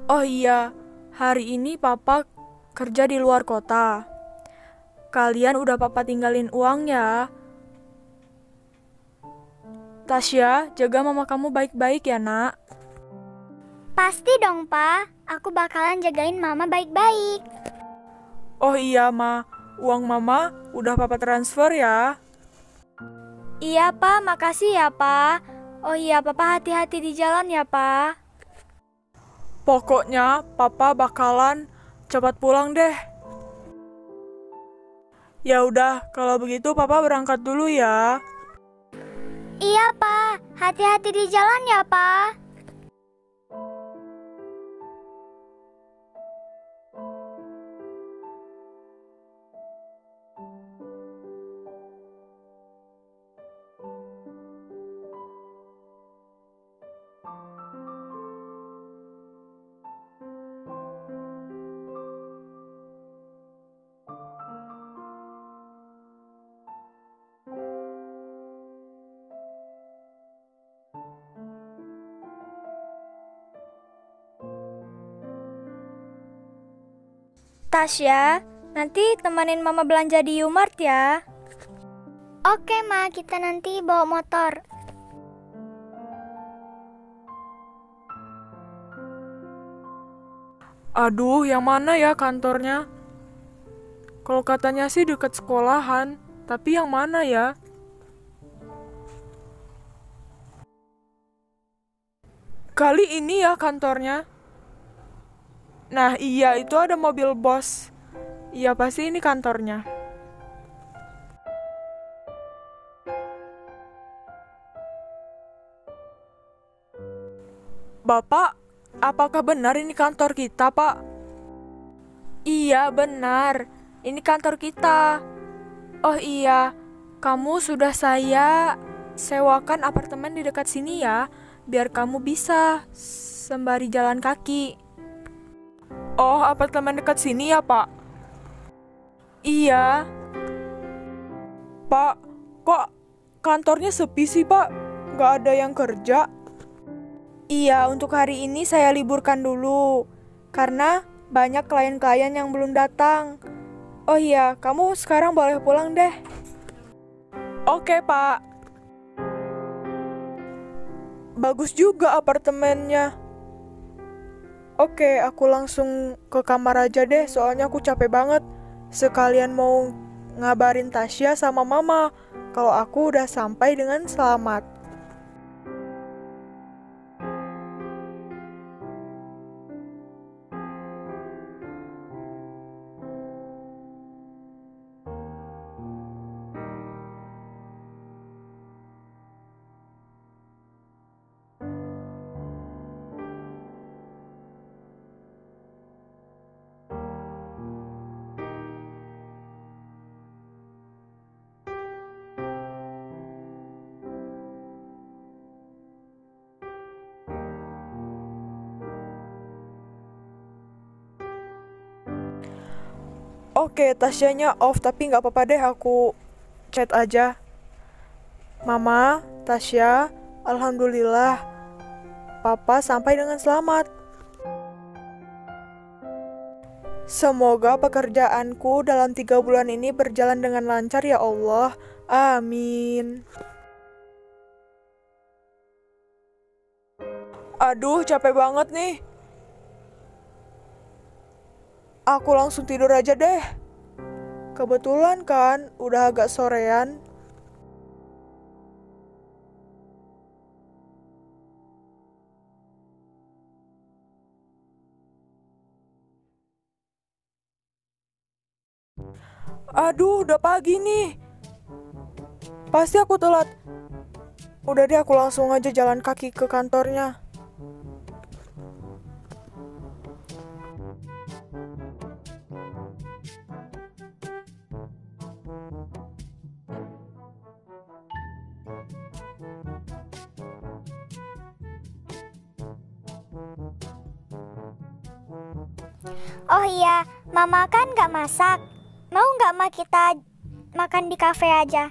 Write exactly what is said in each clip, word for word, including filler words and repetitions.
Oh iya, hari ini papa kerja di luar kota. Kalian udah papa tinggalin uang ya. Tasya, jaga mama kamu baik-baik ya, nak. Pasti dong, Pa. Aku bakalan jagain Mama baik-baik. Oh iya, Ma. Uang mama udah papa transfer ya. Iya, Pa. Makasih ya, Pa. Oh iya, Papa hati-hati di jalan ya, Pa. Pokoknya papa bakalan cepat pulang deh. Ya udah, kalau begitu papa berangkat dulu ya. Iya, Pa. Hati-hati di jalan ya, Pa. Tasya, nanti temenin Mama belanja di Umart ya. Oke, Ma. Kita nanti bawa motor. Aduh, yang mana ya kantornya? Kalau katanya sih dekat sekolahan, tapi yang mana ya? Kali ini ya kantornya. Nah iya, itu ada mobil bos. Iya, pasti ini kantornya. Bapak, apakah benar ini kantor kita, Pak? Iya, benar. Ini kantor kita. Oh iya, kamu sudah saya sewakan apartemen di dekat sini ya, biar kamu bisa sembari jalan kaki. Oh, apartemen dekat sini ya, Pak? Iya. Pak, kok kantornya sepi sih, Pak? Nggak ada yang kerja? Iya, untuk hari ini saya liburkan dulu, karena banyak klien-klien yang belum datang. Oh iya, kamu sekarang boleh pulang deh. Oke, Pak. Bagus juga apartemennya. Oke, aku langsung ke kamar aja deh, soalnya aku capek banget. Sekalian mau ngabarin Tasya sama Mama kalau aku udah sampai dengan selamat. Oke, Tasyanya off, tapi nggak apa-apa deh, aku chat aja. Mama, Tasya, Alhamdulillah, Papa sampai dengan selamat. Semoga pekerjaanku dalam tiga bulan ini berjalan dengan lancar ya Allah. Amin. Aduh, capek banget nih. Aku langsung tidur aja deh. Kebetulan kan, udah agak sorean. Aduh, udah pagi nih. Pasti aku telat. Udah deh, aku langsung aja jalan kaki ke kantornya. Oh iya, Mama kan gak masak. Mau gak Ma kita makan di kafe aja?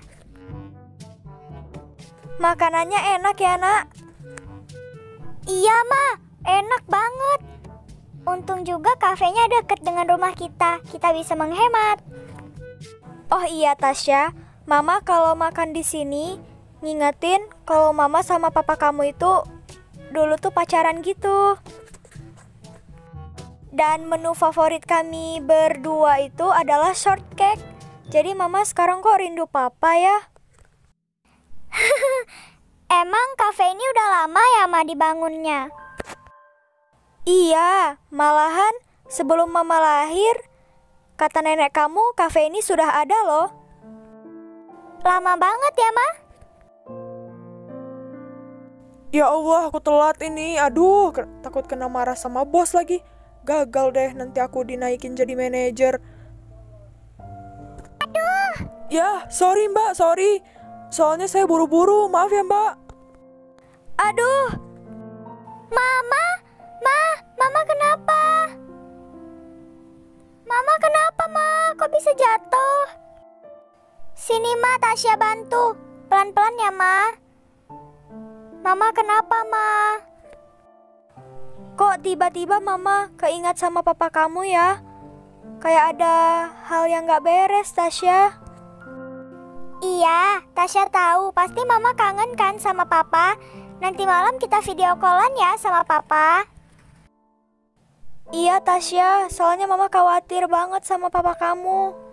Makanannya enak ya, Nak? Iya, Ma. Enak banget. Untung juga kafenya deket dengan rumah kita. Kita bisa menghemat. Oh iya Tasya, Mama kalau makan di sini ngingetin kalau Mama sama papa kamu itu dulu tuh pacaran gitu. Dan menu favorit kami berdua itu adalah shortcake. Jadi Mama sekarang kok rindu papa ya? Emang kafe ini udah lama ya Ma dibangunnya? Iya, malahan sebelum Mama lahir, kata nenek kamu kafe ini sudah ada loh. Lama banget ya Ma? Ya Allah, aku telat ini. Aduh, ke- takut kena marah sama bos lagi. Gagal deh, nanti aku dinaikin jadi manajer. Aduh. Ya, sorry Mbak, sorry. Soalnya saya buru-buru, maaf ya Mbak. Aduh, Mama, Ma, Mama kenapa? Mama kenapa Ma? Kok bisa jatuh? Sini Ma, Tasya bantu. Pelan-pelan ya Ma. Mama kenapa Ma? kok tiba-tiba Mama keingat sama papa kamu ya? Kayak ada hal yang gak beres, Tasya. Iya, Tasya tahu. Pasti Mama kangen kan sama Papa. Nanti malam kita video callan ya sama Papa. Iya Tasya, soalnya Mama khawatir banget sama papa kamu.